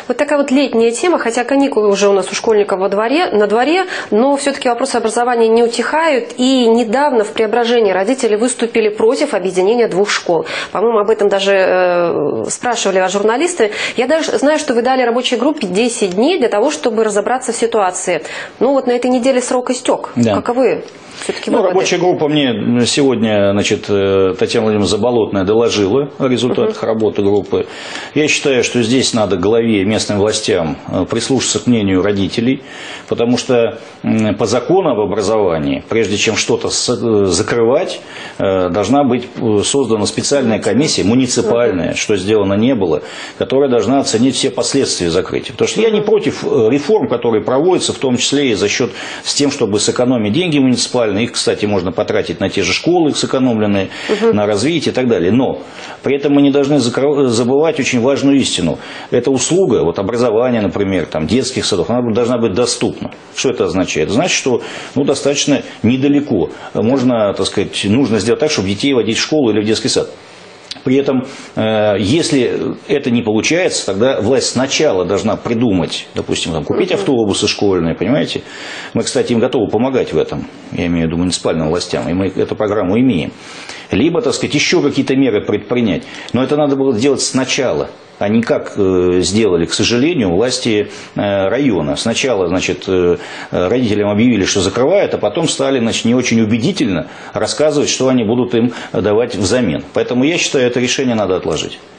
Вот такая вот летняя тема, хотя каникулы уже у нас у школьников на дворе, но все-таки вопросы образования не утихают. И недавно в Преображении родители выступили против объединения двух школ. По-моему, об этом даже спрашивали вас журналисты. Я даже знаю, что вы дали рабочей группе 10 дней для того, чтобы разобраться в ситуации. Ну вот на этой неделе срок истек. Да. Каковы? Рабочая группа мне сегодня, Татьяна Владимировна Заболотная доложила о результатах работы группы. Я считаю, что здесь надо главе и местным властям прислушаться к мнению родителей, потому что по закону об образовании, прежде чем что-то закрывать, должна быть создана специальная комиссия, муниципальная, что сделано не было, которая должна оценить все последствия закрытия. Потому что я не против реформ, которые проводятся, в том числе и за счет с тем, чтобы сэкономить деньги муниципальные. Их, кстати, можно потратить на те же школы сэкономленные, на развитие и так далее. Но при этом мы не должны забывать очень важную истину. Эта услуга, вот образование, например, детских садов, она должна быть доступна. Что это означает? Это значит, что достаточно недалеко. Нужно сделать так, чтобы детей водить в школу или в детский сад. При этом, если это не получается, тогда власть сначала должна придумать, допустим, купить автобусы школьные, понимаете? Мы, кстати, им готовы помогать в этом, я имею в виду муниципальным властям, и мы эту программу имеем. Либо, еще какие-то меры предпринять. Но это надо было делать сначала, а не как сделали, к сожалению, власти района. Сначала, родителям объявили, что закрывают, а потом стали, не очень убедительно рассказывать, что они будут им давать взамен. Поэтому я считаю, это решение надо отложить.